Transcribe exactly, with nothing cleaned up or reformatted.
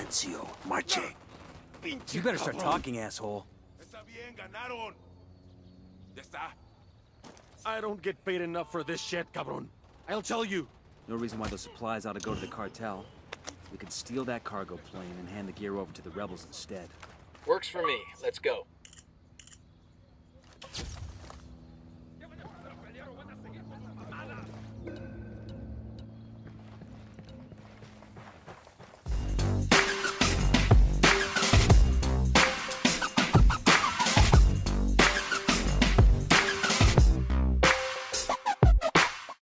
Silencio. Marche. You better start talking, asshole. Está bien, ganaron. Ya está. I don't get paid enough for this shit, cabron. I'll tell you. No reason why those supplies ought to go to the cartel. We could steal that cargo plane and hand the gear over to the rebels instead. Works for me. Let's go.